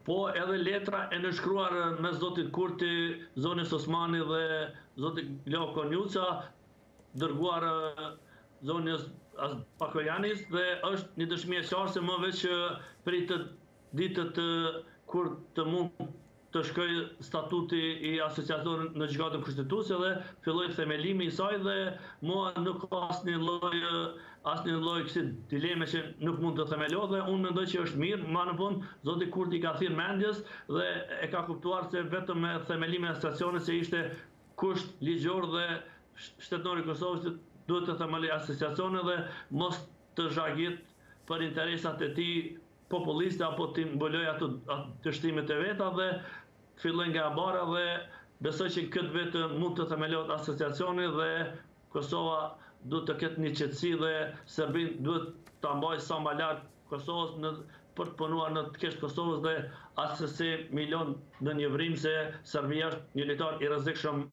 Po edhe letra e nënshkruar me zotit Kurti, zonis Osmani dhe zotit Glo Konjuca, dërguar zonjës Pakojanis dhe është një dëshmi e qartë se më veç prej të ditët kur të mund të shkoj statuti i asociacionit në gjykatën kushtetuese dhe filloi themelimi i saj dhe mua nuk ka asnjë lloj kësi dileme që nuk mund të themelohet dhe unë mendoj që është mirë, ma në fund zoti Kurti ka thirrë mendjes dhe e ka kuptuar se vetëm me themelimin e asociacionit se ishte kusht ligjor dhe shtetënori i Kosovës duhet të themeloj asociacionin dhe mos të zhagit për interesat e tij populiste apo të mbuloj ato dështimet e veta dhe filloj nga e bara dhe besoj që këtë vetë mund të themelohet asociacioni dhe Kosova duhet të ketë një qetësi dhe Serbin duhet ta mbajë sa më larg Kosovës për të punuar në të kesh Kosovës dhe as se milion në një vrim se Serbia është një lojtar i rrezikshëm